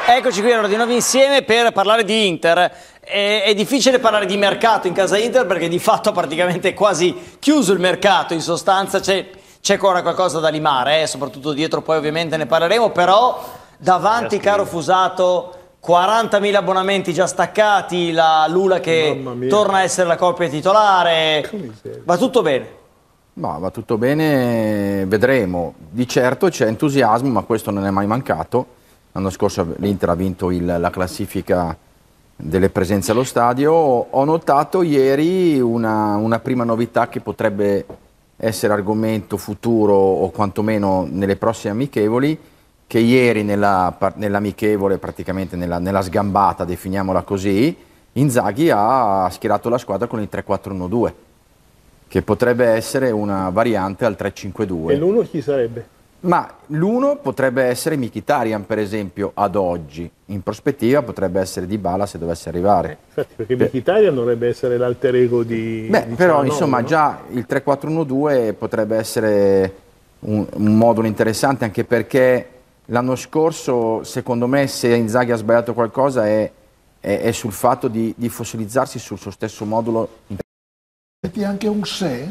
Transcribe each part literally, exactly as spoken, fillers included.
Eccoci qui allora di nuovo insieme per parlare di Inter. È, è difficile parlare di mercato in casa Inter perché di fatto praticamente è quasi chiuso il mercato, in sostanza c'è ancora qualcosa da limare, eh, soprattutto dietro, poi ovviamente ne parleremo, però davanti, caro Fusato, quarantamila abbonamenti già staccati, la Lula che torna a essere la coppia titolare, va tutto bene? Ma va tutto bene, vedremo. Di certo c'è entusiasmo, ma questo non è mai mancato. L'anno scorso l'Inter ha vinto il, la classifica delle presenze allo stadio. Ho notato ieri una, una prima novità che potrebbe essere argomento futuro o quantomeno nelle prossime amichevoli, che ieri nell'amichevole, nell praticamente nella, nella sgambata, definiamola così, Inzaghi ha schierato la squadra con il tre quattro uno due, che potrebbe essere una variante al tre cinque due. E l'uno chi sarebbe? Ma l'uno potrebbe essere Mkhitaryan, per esempio, ad oggi. In prospettiva potrebbe essere Dybala se dovesse arrivare. Eh, infatti, perché Mkhitaryan dovrebbe essere l'alter ego di... Beh, di però Cialanoglu, insomma no? già il tre quattro uno due potrebbe essere un, un modulo interessante, anche perché l'anno scorso, secondo me, se Inzaghi ha sbagliato qualcosa è, è, è sul fatto di, di fossilizzarsi sul suo stesso modulo. Metti anche un se?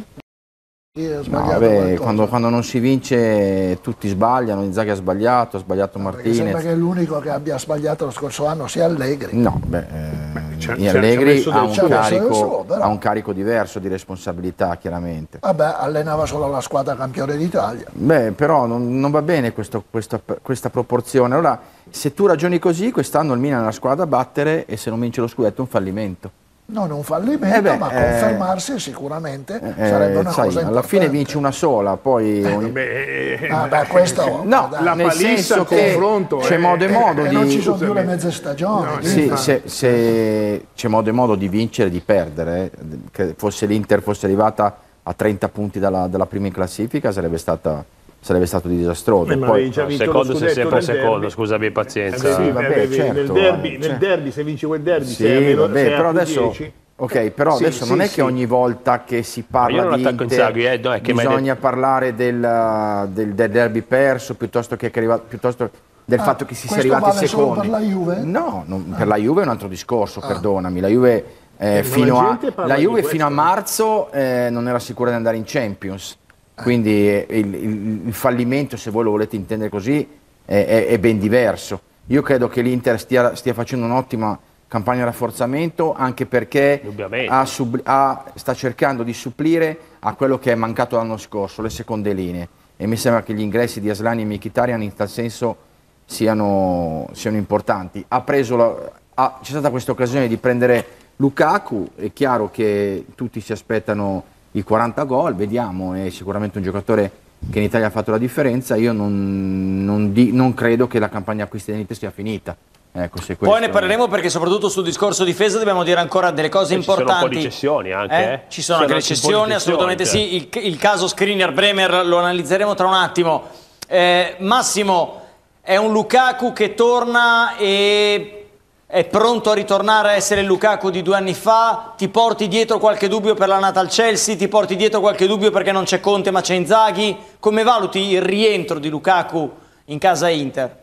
No, vabbè, quando, quando non si vince tutti sbagliano. Inzaghi ha sbagliato, ha sbagliato no, Martinez. Sembra che l'unico che abbia sbagliato lo scorso anno sia Allegri. No, beh, eh, Allegri ha un, carico, suo, ha un carico diverso di responsabilità, chiaramente. Vabbè, allenava solo la squadra campione d'Italia. Beh, però non, non va bene questo, questa, questa proporzione. Allora, se tu ragioni così, quest'anno il Milan è una squadra a battere e se non vince lo scudetto è un fallimento. Non un fallimento, eh beh, ma eh, sicuramente sicuramente eh, sarebbe una sai, cosa alla importante. fine vinci una sola, poi... Eh, ogni... beh, ah, beh, questo... No, la nel palissa senso che c'è eh, modo e modo eh, di... non ci sono più le mezze stagioni. No, sì, se, se c'è modo e modo di vincere e di perdere, che fosse l'Inter fosse arrivata a trenta punti dalla, dalla prima in classifica sarebbe stata... sarebbe stato disastroso. Eh, poi, già no, vinto secondo sei sempre derby. secondo, scusami, pazienza. Eh, sì, vabbè, avevi, certo, nel, derby, eh, nel certo. derby, se vinci quel derby, sì, sei a meno, vabbè, sei a però più adesso, dieci. ok, però sì, adesso sì, non è sì. che ogni volta che si parla io non di attacco Inter Inzaghi, eh, no, è che bisogna parlare del, del, del derby perso piuttosto che, che arriva, piuttosto del Ah, fatto che si sia questo arrivati vale solo secondi. per la Juve? No, non, Ah. per la Juve è un altro discorso, Ah. perdonami. La Juve, eh, Eh, fino, la a, gente parla la di Juve questo. fino a marzo eh, non era sicura di andare in Champions. Quindi eh, il, il, il fallimento, se voi lo volete intendere così, è, è, è ben diverso. Io credo che l'Inter stia, stia facendo un'ottima campagna di rafforzamento, anche perché ha ha, sta cercando di supplire a quello che è mancato l'anno scorso, le seconde linee. E mi sembra che gli ingressi di Aslani e Mkhitaryan in tal senso siano, siano importanti. Ha preso la, ha, c'è stata questa occasione di prendere Lukaku, è chiaro che tutti si aspettano i quaranta gol, vediamo, è sicuramente un giocatore che in Italia ha fatto la differenza. Io non, non, di, non credo che la campagna acquisti dell'Inter sia finita. Ecco, se Poi ne parleremo perché soprattutto sul discorso difesa dobbiamo dire ancora delle cose e importanti. Ci sono un po' di cessioni anche, eh? eh? Ci sono anche le cessioni, assolutamente cioè. sì. Il, il caso Skriniar-Bremer lo analizzeremo tra un attimo. Eh, Massimo, è un Lukaku che torna e è pronto a ritornare a essere il Lukaku di due anni fa? Ti porti dietro qualche dubbio per l'annata al Chelsea? Ti porti dietro qualche dubbio perché non c'è Conte ma c'è Inzaghi? Come valuti il rientro di Lukaku in casa Inter?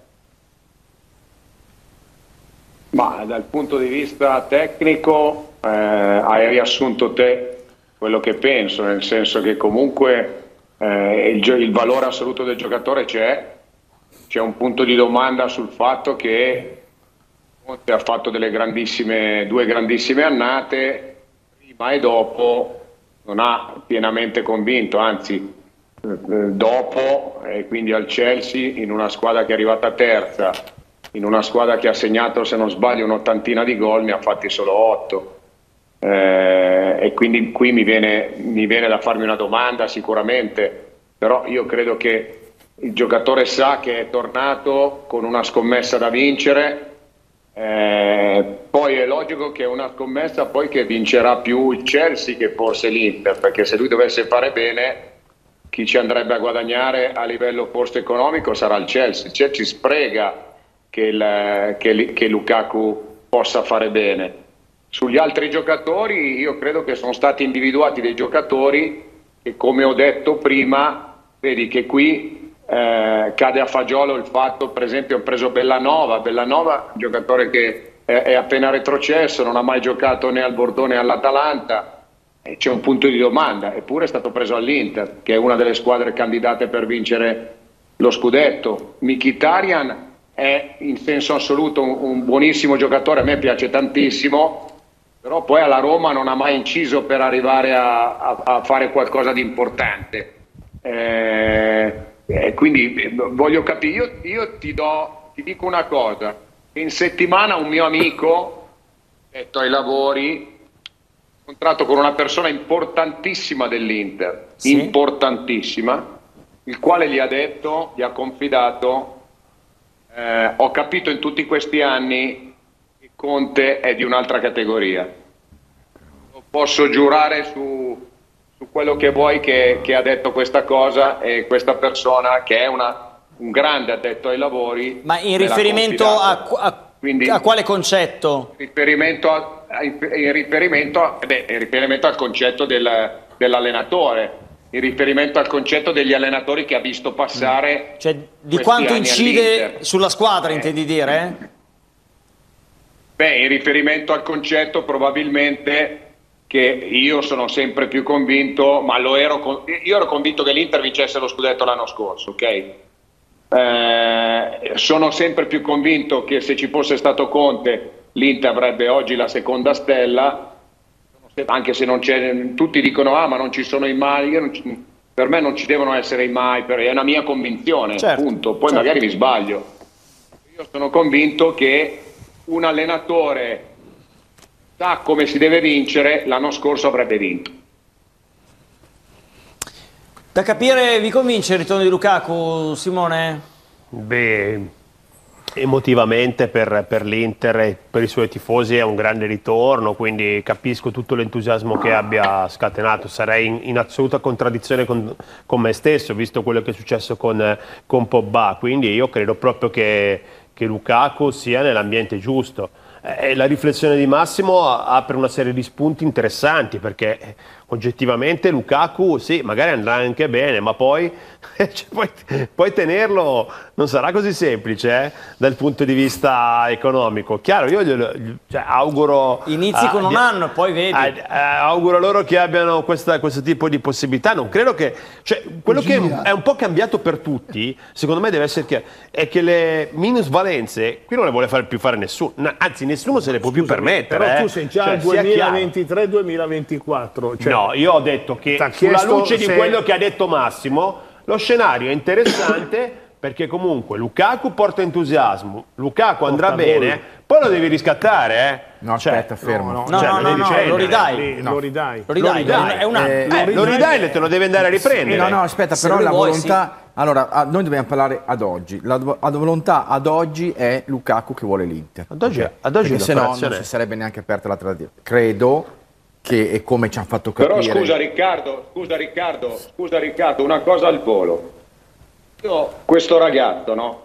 Ma dal punto di vista tecnico eh, hai riassunto te quello che penso, nel senso che comunque eh, il, il valore assoluto del giocatore c'è, c'è un punto di domanda sul fatto che Conte ha fatto delle grandissime, due grandissime annate, prima e dopo non ha pienamente convinto, anzi eh, dopo, e quindi al Chelsea, in una squadra che è arrivata terza, in una squadra che ha segnato, se non sbaglio, un'ottantina di gol, ne ha fatti solo otto. Eh, e quindi qui mi viene, mi viene da farmi una domanda sicuramente, però io credo che il giocatore sa che è tornato con una scommessa da vincere, eh, poi è logico che è una scommessa poi che vincerà più il Chelsea che forse l'Inter, perché se lui dovesse fare bene chi ci andrebbe a guadagnare a livello forse economico sarà il Chelsea. Il Chelsea sprega Che, il, che, che Lukaku possa fare bene. Sugli altri giocatori io credo che sono stati individuati dei giocatori che, come ho detto prima, vedi che qui eh, cade a fagiolo il fatto, per esempio, ho preso Bellanova, Bellanova, un giocatore che è, è appena retrocesso, non ha mai giocato né al Bordeaux né all'Atalanta, e c'è un punto di domanda, eppure è stato preso all'Inter, che è una delle squadre candidate per vincere lo scudetto. Mkhitaryan è in senso assoluto un, un buonissimo giocatore, a me piace tantissimo, però poi alla Roma non ha mai inciso per arrivare a, a, a fare qualcosa di importante. Eh, eh, quindi voglio capire, io, io ti, do, ti dico una cosa, in settimana un mio amico, detto ai lavori, ho incontrato con una persona importantissima dell'Inter, sì. importantissima, il quale gli ha detto, gli ha confidato, eh, ho capito in tutti questi anni che Conte è di un'altra categoria. Posso giurare su, su quello che vuoi che, che ha detto questa cosa, e questa persona che è una, un grande addetto ai lavori. Ma in riferimento a, a, Quindi, a quale concetto? Riferimento a, in, riferimento a, beh, in riferimento al concetto del, dell'allenatore. In riferimento al concetto degli allenatori che ha visto passare, cioè di quanto incide sulla squadra, eh. intendi dire? Beh, in riferimento al concetto probabilmente che io sono sempre più convinto, ma lo ero, io ero convinto che l'Inter vincesse lo scudetto l'anno scorso, ok? Eh, sono sempre più convinto che se ci fosse stato Conte l'Inter avrebbe oggi la seconda stella, anche se non c'è, tutti dicono ah ma non ci sono i mai, io non ci, per me non ci devono essere i mai, è una mia convinzione, certo, punto. Poi certo. magari mi sbaglio, io sono convinto che un allenatore sa come si deve vincere, l'anno scorso avrebbe vinto. Da capire, vi convince il ritorno di Lukaku, Simone? Beh, emotivamente per, per l'Inter e per i suoi tifosi è un grande ritorno, quindi capisco tutto l'entusiasmo che abbia scatenato. Sarei in, in assoluta contraddizione con, con me stesso, visto quello che è successo con, con Pogba, quindi io credo proprio che, che Lukaku sia nell'ambiente giusto. E la riflessione di Massimo apre una serie di spunti interessanti, perché oggettivamente Lukaku sì, magari andrà anche bene, ma poi, cioè, poi, poi tenerlo non sarà così semplice eh, dal punto di vista economico. Chiaro, io glielo, cioè, auguro inizi con un anno e poi vedi a, a, auguro loro che abbiano questa, questo tipo di possibilità. Non credo che, cioè, quello che è un po' cambiato per tutti, secondo me deve essere chiaro, è che le minusvalenze qui non le vuole fare più fare nessuno, anzi nessuno se le può Scusami, più permettere. Però eh. tu sei già cioè, al duemilaventitré duemilaventiquattro. Cioè, no, io ho detto che sulla luce di se... quello che ha detto Massimo, lo scenario è interessante perché comunque Lukaku porta entusiasmo, Lukaku andrà Porta bene, gol. poi lo devi riscattare, eh. No, Cioè, aspetta, fermo. no, no, cioè, no, lo no, devi no, prendere. lo ridai Lo, No. lo ridai. lo ridai, Lo ridai. è un anno Eh, Eh, lo ridai e te lo devi andare a riprendere. No, no, aspetta, Se però lui la vuoi, volontà... Allora, a- noi dobbiamo parlare ad oggi. La, la volontà ad oggi è Lukaku che vuole l'Inter. Ad oggi, Ok? ad oggi Perché se no non l'operazione- si sarebbe neanche aperta la trattativa. Credo che, e come ci hanno fatto capire... Però scusa Riccardo, scusa Riccardo, scusa Riccardo, una cosa al volo. Io, questo ragazzo, no?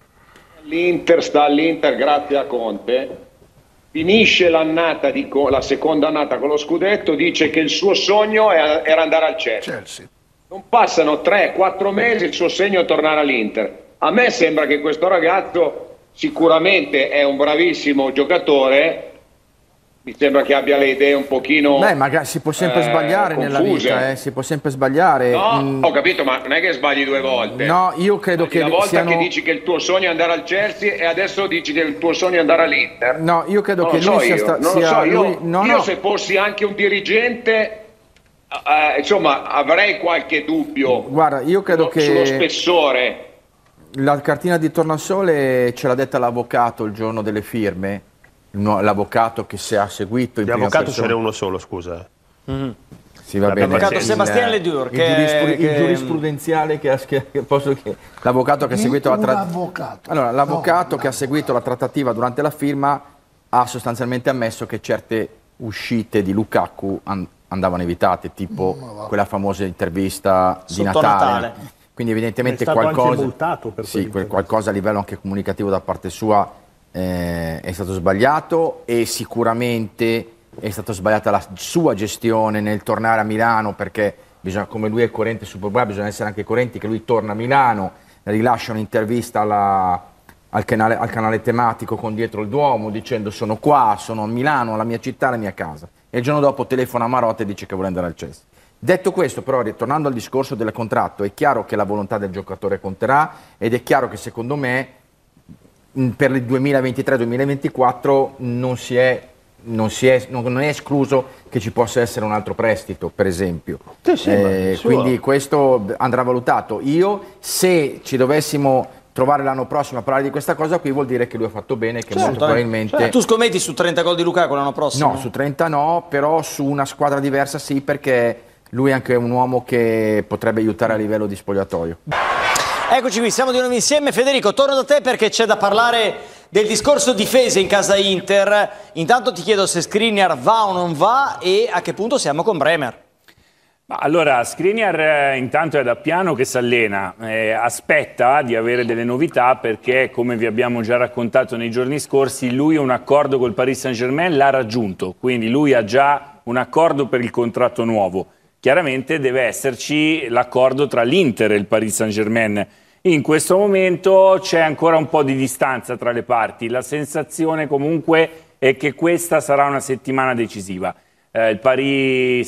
L'Inter sta all'Inter grazie a Conte, finisce l'annata di Co- la seconda annata con lo scudetto, dice che il suo sogno è- era andare al Chelsea. Chelsea. Non passano tre quattro mesi, il suo segno è tornare all'Inter. A me sembra che questo ragazzo sicuramente è un bravissimo giocatore, mi sembra che abbia le idee un pochino Beh, magari si può sempre eh, sbagliare nella confuse. vita, eh, si può sempre sbagliare. No, Mm, ho capito, ma non è che sbagli due volte. no, io credo Sbagli che una volta siano... che dici che il tuo sogno è andare al Chelsea e adesso dici che il tuo sogno è andare all'Inter. No, io credo Non che lo so lui sia io, sta- non lo sia so, io, lui- no, io no. se fossi anche un dirigente, eh, insomma, avrei qualche dubbio Guarda, io credo sullo, sullo che spessore. la cartina di tornasole ce l'ha detta l'avvocato il giorno delle firme, no, l'avvocato che si ha seguito in Di prima avvocato ce persona. n'è uno solo, scusa. Sì, va bene. L'avvocato Il- Sébastien Ledur, il, che- giurispru- che- il giurisprudenziale che ha, che posso, che, l'avvocato che ha Di seguito la un trattativa. avvocato. Allora, l'avvocato No, che ha seguito la trattativa durante la firma ha sostanzialmente ammesso che certe uscite di Lukaku an- andavano evitate, tipo quella famosa intervista di Sotto Natale. Natale. Quindi evidentemente È stato anche qualcosa, multato per sì, quel- quell'intervista. qualcosa a livello anche comunicativo da parte sua eh, è stato sbagliato, e sicuramente è stata sbagliata la sua gestione nel tornare a Milano, perché bisogna, come lui è coerente su Pogba, bisogna essere anche coerenti che lui torna a Milano, rilascia un'intervista alla, al, canale, al canale tematico con Dietro il Duomo dicendo sono qua, sono a Milano, la mia città, la mia casa, e il giorno dopo telefona a Marotta e dice che vuole andare al Chelsea. Detto questo, però, ritornando al discorso del contratto, è chiaro che la volontà del giocatore conterà, ed è chiaro che secondo me per il duemilaventitré duemilaventiquattro non si è, non, si è, non è escluso che ci possa essere un altro prestito, per esempio. Sì, sì, eh, quindi questo andrà valutato. Io, se ci dovessimo trovare l'anno prossimo a parlare di questa cosa qui, vuol dire che lui ha fatto bene, che certo, molto probabilmente... Certo. Tu scommetti su trenta gol di Lukaku l'anno prossimo? No, su trenta no, però su una squadra diversa sì, perché lui è anche un uomo che potrebbe aiutare a livello di spogliatoio. Eccoci qui, siamo di nuovo insieme. Federico, torno da te perché c'è da parlare del discorso difese in casa Inter. Intanto ti chiedo se Skriniar va o non va e a che punto siamo con Bremer. Ma allora, Skriniar eh, intanto è da piano che si allena, eh, aspetta di avere delle novità perché, come vi abbiamo già raccontato nei giorni scorsi, lui un accordo col Paris Saint-Germain l'ha raggiunto, quindi lui ha già un accordo per il contratto nuovo. Chiaramente deve esserci l'accordo tra l'Inter e il Paris Saint-Germain. In questo momento c'è ancora un po' di distanza tra le parti, la sensazione comunque è che questa sarà una settimana decisiva. Eh, il Paris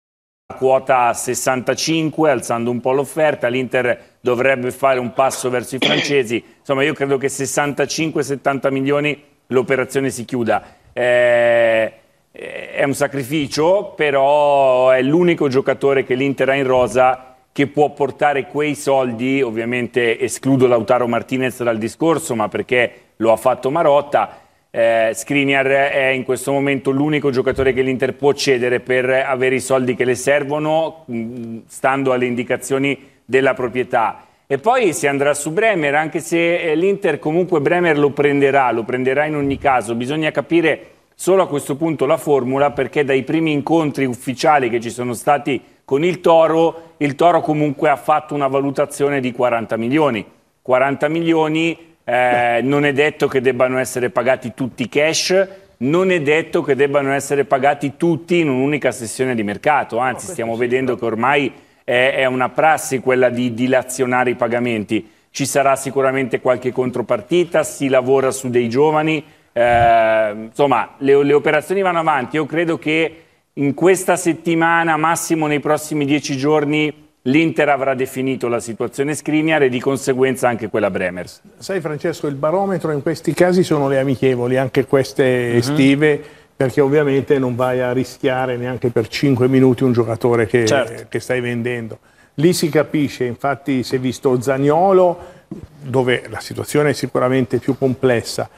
quota sessantacinque, alzando un po' l'offerta, l'Inter dovrebbe fare un passo verso i francesi, insomma io credo che sessantacinque settanta milioni l'operazione si chiuda. Eh, è un sacrificio, però è l'unico giocatore che l'Inter ha in rosa che può portare quei soldi, ovviamente escludo Lautaro Martinez dal discorso, ma perché lo ha fatto Marotta. Eh, Skriniar è in questo momento l'unico giocatore che l'Inter può cedere per avere i soldi che le servono, mh, stando alle indicazioni della proprietà. E poi si andrà su Bremer, anche se eh, l'Inter comunque Bremer lo prenderà, lo prenderà in ogni caso. Bisogna capire solo a questo punto la formula, perché dai primi incontri ufficiali che ci sono stati con il Toro, il Toro comunque ha fatto una valutazione di quaranta milioni. quaranta milioni... Eh, non è detto che debbano essere pagati tutti cash, non è detto che debbano essere pagati tutti in un'unica sessione di mercato, anzi stiamo vedendo che ormai è, è una prassi quella di dilazionare i pagamenti. Ci sarà sicuramente qualche contropartita, si lavora su dei giovani, eh, insomma le, le operazioni vanno avanti. Io credo che in questa settimana, massimo nei prossimi dieci giorni, l'Inter avrà definito la situazione Skriniar e di conseguenza anche quella Bremer. Sai Francesco, il barometro in questi casi sono le amichevoli, anche queste uh-huh. estive, perché ovviamente non vai a rischiare neanche per cinque minuti un giocatore che, certo. che stai vendendo. Lì si capisce, infatti si è visto Zaniolo, dove la situazione è sicuramente più complessa,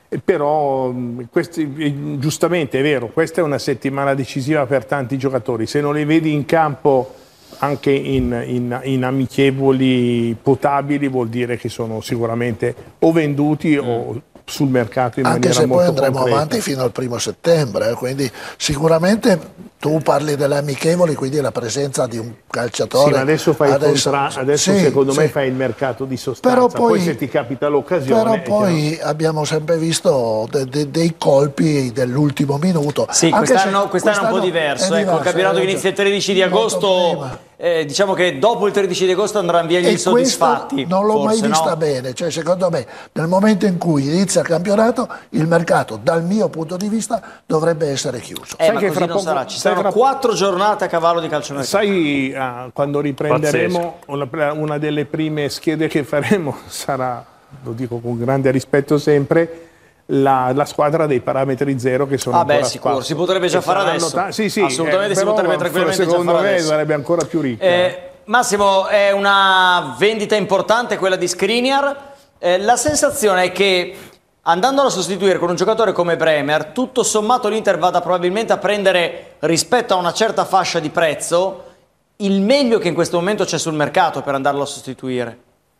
però questi, giustamente è vero, questa è una settimana decisiva per tanti giocatori, se non li vedi in campo anche in, in, in amichevoli potabili vuol dire che sono sicuramente o venduti mm. o sul mercato in anche maniera se molto poi andremo concreta. avanti fino al primo settembre, eh, quindi sicuramente tu parli delle amichevoli, quindi la presenza di un calciatore. Sì, ma adesso fai adesso, il contra... adesso sì, secondo sì. me fai il mercato di sostanza, però poi, poi se ti capita l'occasione. Però poi abbiamo sempre visto de, de, dei colpi dell'ultimo minuto. Sì, quest'anno, quest'anno è un po' diverso, è ecco, diverso, il campionato che inizia il tredici di agosto, eh, diciamo che dopo il tredici di agosto andranno via gli insoddisfatti. Non l'ho forse, mai vista no? bene, cioè secondo me nel momento in cui inizia il campionato il mercato dal mio punto di vista dovrebbe essere chiuso. Eh, sai ma che così fra non poco, sarà, ci saranno fra... quattro giornate a cavallo di calciomercato. Sai, uh, quando riprenderemo una, una delle prime schede che faremo sarà, lo dico con grande rispetto sempre, La, la squadra dei parametri zero che sono ah ancora beh, sicuro, si potrebbe già fare adesso. Sì, sì, assolutamente eh, si potrebbe tranquillamente già fare secondo me adesso. sarebbe ancora più ricca. Eh, Massimo, è una vendita importante quella di Skriniar. Eh, la sensazione è che andandolo a sostituire con un giocatore come Bremer, tutto sommato l'Inter vada probabilmente a prendere, rispetto a una certa fascia di prezzo, il meglio che in questo momento c'è sul mercato per andarlo a sostituire.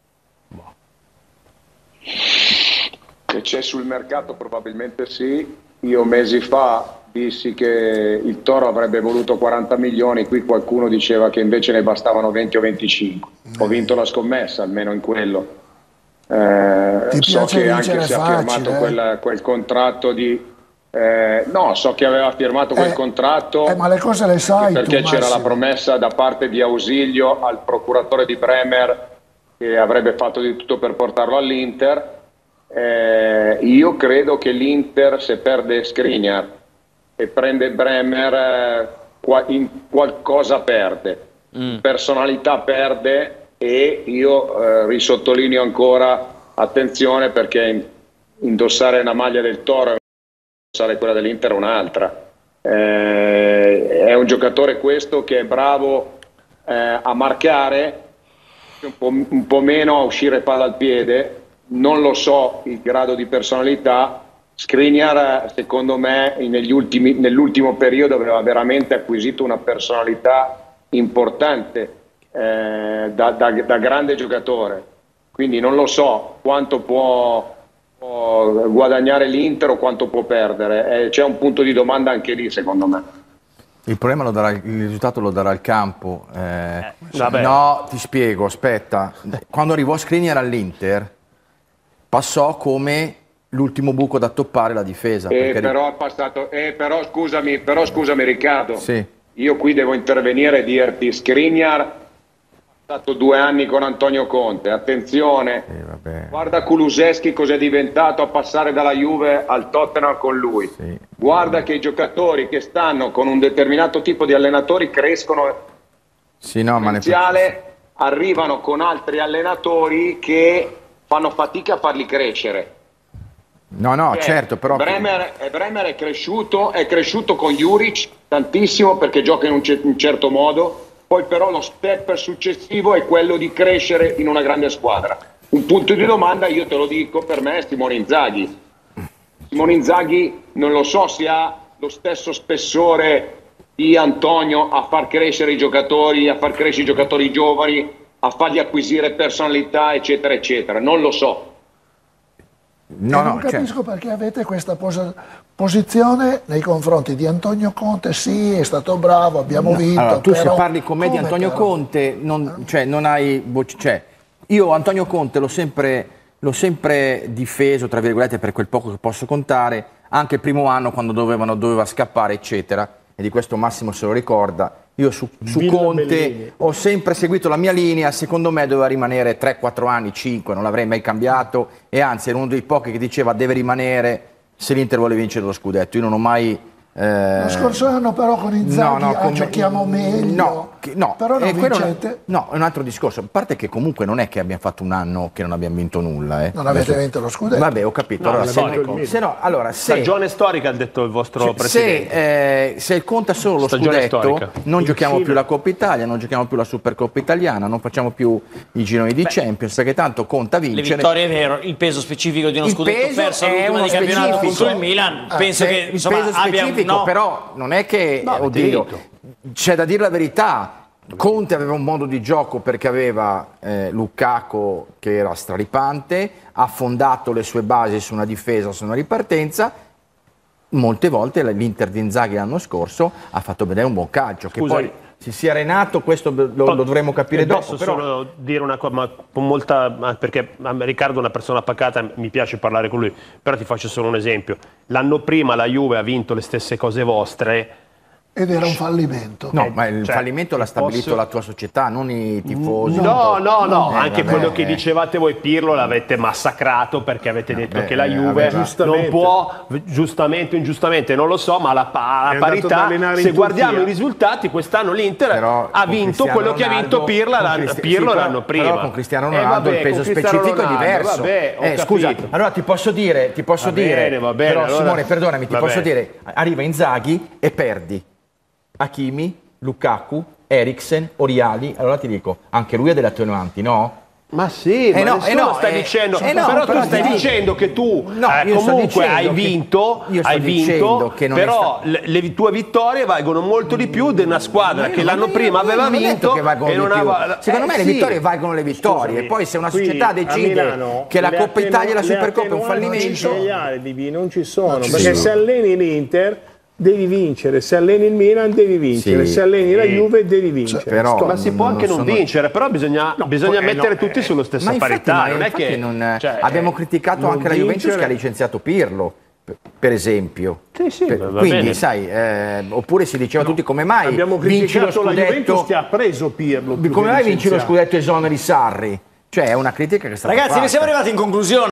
Che c'è sul mercato probabilmente sì. Io mesi fa dissi che il Toro avrebbe voluto quaranta milioni, qui qualcuno diceva che invece ne bastavano venti o venticinque. Ho vinto la scommessa, almeno in quello. Eh, so che anche se ha firmato eh? quel, quel contratto di... Eh, no, so che aveva firmato quel eh, contratto eh, ma le cose le sai perché tu, c'era la promessa da parte di Ausilio al procuratore di Bremer che avrebbe fatto di tutto per portarlo all'Inter. Eh, io credo che l'Inter, se perde Skriniar e prende Bremer, eh, qua, in qualcosa perde, mm. personalità perde, e io eh, risottolineo ancora, attenzione, perché indossare una maglia del Toro e indossare quella dell'Inter è un'altra. Eh, è un giocatore questo che è bravo eh, a marcare, un po', un po' meno a uscire palla al piede. Non lo so il grado di personalità. Skriniar, secondo me, negli ultimi, nell'ultimo periodo aveva veramente acquisito una personalità importante, eh, da, da, da grande giocatore. Quindi non lo so quanto può, può guadagnare l'Inter o quanto può perdere. Eh, c'è un punto di domanda anche lì, secondo me. Il problema lo darà, il risultato lo darà il campo. Eh, eh, no, ti spiego, aspetta. Quando arrivò Skriniar all'Inter, passò come l'ultimo buco da toppare la difesa. Eh, però, è passato, eh, però, scusami, però scusami Riccardo, sì. Io qui devo intervenire e dirti: Skriniar ha stato due anni con Antonio Conte, attenzione, eh, guarda Kulusevski cos'è diventato a passare dalla Juve al Tottenham con lui, sì. Guarda che i giocatori che stanno con un determinato tipo di allenatori crescono, sì, no, ma ne... arrivano con altri allenatori che fanno fatica a farli crescere. No, no, eh, certo, però... Bremer, Bremer è cresciuto, è cresciuto con Juric tantissimo perché gioca in un, c- un certo modo, poi però lo step successivo è quello di crescere in una grande squadra. Un punto di domanda, io te lo dico, per me è Simone Inzaghi. Simone Inzaghi non lo so se ha lo stesso spessore di Antonio a far crescere i giocatori, a far crescere i giocatori giovani, a fargli acquisire personalità, eccetera, eccetera. Non lo so. No, non no, capisco certo. Perché avete questa pos- posizione nei confronti di Antonio Conte. Sì, è stato bravo, abbiamo no, vinto. Allora, tu però, se parli con me di Antonio però? Conte, non, eh? cioè, non hai voce. Cioè, io Antonio Conte l'ho sempre, l'ho sempre difeso, tra virgolette, per quel poco che posso contare, anche il primo anno quando dovevano, doveva scappare, eccetera. E di questo Massimo se lo ricorda. Io su, su Conte Bellini. Ho sempre seguito la mia linea, secondo me doveva rimanere tre quattro anni, cinque, non l'avrei mai cambiato, e anzi era uno dei pochi che diceva deve rimanere se l'Inter vuole vincere lo scudetto. Io non ho mai... Eh... Lo scorso anno però con Inzaghi no, no, ah, giochiamo meglio, no, che, no. però non vincete. No, è un altro discorso, a parte che comunque non è che abbiamo fatto un anno che non abbiamo vinto nulla. Eh. Non avete Adesso... vinto lo scudetto. Vabbè, ho capito. No, allora, se, no, se no, allora, se... Stagione storica, ha detto il vostro cioè, presidente. Se, eh, se conta solo lo Stagione scudetto, storica. non il giochiamo Cile. più la Coppa Italia, non giochiamo più la Supercoppa Italiana, non facciamo più i gironi di Beh, Champions, perché tanto conta vincere. Le vittorie è vero, il peso specifico di uno il scudetto perso all'ultima di campionato contro il Milan, ah, penso che insomma, il peso abbia specifico, no. però non è che, no, oddio, c'è da dire la verità. Conte aveva un modo di gioco perché aveva eh, Lukaku che era straripante, ha fondato le sue basi su una difesa, su una ripartenza. Molte volte l'Inter di Inzaghi l'anno scorso ha fatto vedere un buon calcio. Che Scusa, poi si sia arenato, questo lo, lo dovremmo capire dopo. Posso però... solo dire una cosa, ma con molta, perché Riccardo è una persona pacata, mi piace parlare con lui, però ti faccio solo un esempio. L'anno prima la Juve ha vinto le stesse cose vostre. Ed era un fallimento. No, ma il cioè, fallimento l'ha stabilito posso... la tua società, non i tifosi. No, no, no, no. Eh, anche vabbè, quello che eh. dicevate voi, Pirlo, l'avete massacrato perché avete no, detto beh, che la eh, Juve vabbè, non può, giustamente o ingiustamente, non lo so, ma la, la parità, se guardiamo i risultati, quest'anno l'Inter però ha vinto quello Ronaldo, che ha vinto Pirlo, Cristi- Pirlo sì, l'anno prima. Però con Cristiano Ronaldo eh, vabbè, il peso specifico Ronaldo, è diverso. Vabbè, eh, scusa, allora ti posso dire, ti posso va dire, bene, va bene, però allora, Simone, perdonami, ti va posso bene. dire, arriva Inzaghi e perdi. Hakimi, Lukaku, Eriksen, Oriali, allora ti dico, anche lui ha delle attenuanti, no? Ma sì, eh ma no, nessuno eh no, stai eh, dicendo, eh no, però, però tu stai dico, dicendo che tu no, eh, io comunque hai che, vinto, io sto hai vinto che non però è sta... le, le tue vittorie valgono molto di più di una squadra che l'anno prima aveva vinto che e non aveva... Secondo eh, me sì. le vittorie valgono le vittorie. Scusami, poi se una società decide Milano, che la Coppa attenu- Italia e la Supercoppa è un fallimento, non ci sono, ci perché sono. se alleni l'Inter devi vincere, se alleni il Milan devi vincere, sì, se alleni sì. la Juve devi vincere. Cioè, però, ma si può anche non, non sono... vincere, però bisogna, no, bisogna poi, mettere no, tutti eh, sulla stessa ma infatti, parità. ma non è che non, cioè, abbiamo criticato anche la Juventus vincere... che ha licenziato Pirlo, per esempio. Sì, sì, per, va quindi bene. sai, eh, oppure si diceva no, tutti come mai abbiamo vinci lo criticato la scudetto, Juventus che ha preso Pirlo, come mai vinci lo scudetto e esoneri Sarri? Cioè è una critica che è stata Ragazzi, fatta. ne siamo arrivati in conclusione.